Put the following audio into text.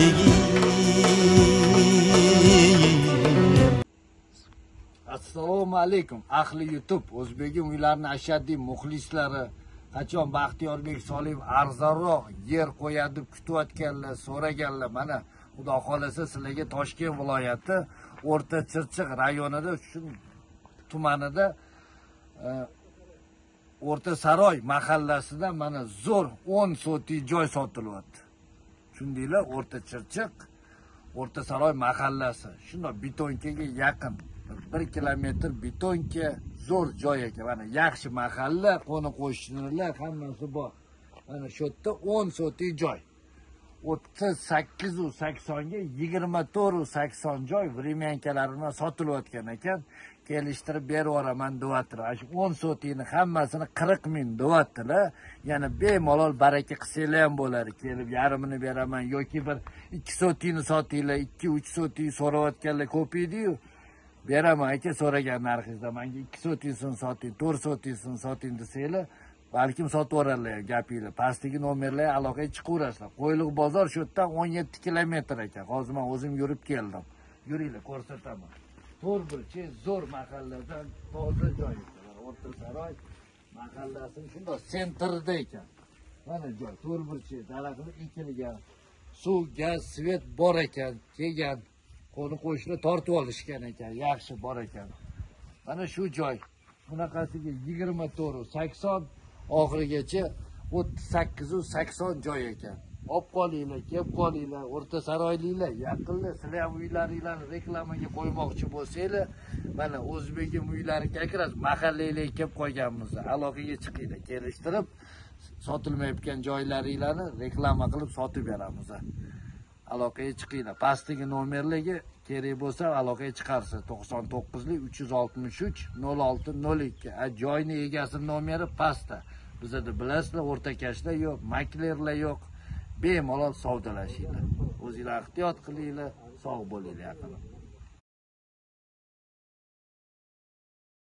Assalomu alaykum ahli YouTube. O'zbegim uylarini ashaddiy muxlislari qachon Baxtiyorbek Soliyev arzonroq yer qo'yadi deb kutayotganlar, so'raganlar. Mana Xudo xolasa sizlarga Toshkent viloyati O'rta Chirchiq rayonida, shu tumanida O'rta Saroy mahallasida mana zo'r 10 sotik joy sotilyapti. Shundaylar O'rta Chirchiq, O'rta Saroy mahallasi. Shunday betonkaga yaqin. 1 kilometr betonka zo'r joy ekan. Mana yaxshi mahalla, qo'ni-qo'shnilar hammasi bor. Mana shu yerda 10 sotik joy. 38.80 ga 24.80 joy времянкалaridan sotilayotgan ekan. Kelishtirib beraman deyaptilar. Shu 10 sotikni hammasini 40 ming deyaptilar. Yana bemalol baraka qilsanglar ham bo'ladi. Kelib yarmini beraman yoki bir 2 sotikni sotinglar, 2-3 sotik so'rayotganlar ko'p edi-yu. Beraman aka so'ragan narxingizda. Menga 2 sotikni soting, 4 sotikni soting desanglar, balkim sotib yuborarlar gapinglar. Pastdagi nomerlarga aloqaga chiqaverasizlar. Qo'yliq bozor shu yerdan 17 kilometr ekan. Hozir men o'zim yurib keldim. Yuringlar, ko'rsataman. To'rburchi zo'r mahalladan toza joy. O'rta Saroy mahallasining shunday sentrida ekan. Mana joy, to'rburchi, daraxtlar ekilgan, suv, gaz, svet bor ekan, kelgan. Qo'ni-qo'shni tortib olishgan ekan, yaxshi bor ekan. Mana shu joy. Bunaqasiga 24.80 oxirigacha 38.80 joy ekan. Olib qolinglar, kelib qolinglar, O'rta Saroyliklar, yaqinlar, sizlar ham uylaringlarni reklamaga qo'ymoqchi bo'lsanglar, mana O'zbegim uylariga kirasiz, mahallanglarga kelib qo'yganmiz. Aloqaga chiqinglar, kelishtirib sotilmayotgan joylaringlarni reklama qilib sotib beramiz. Aloqaga chiqinglar. Pastdagi nomerlarga kerak bo'lsa aloqaga chiqarsiz. 99 363 06 02. Joyning egasining nomeri pastda. Bizda bilasizlar, o'rtakashlar yo'q, maklerlar yo'q. Bemalol savdolashinglar. O'zingizlar ehtiyot qilinglar, sog' bo'linglar yaqinlar.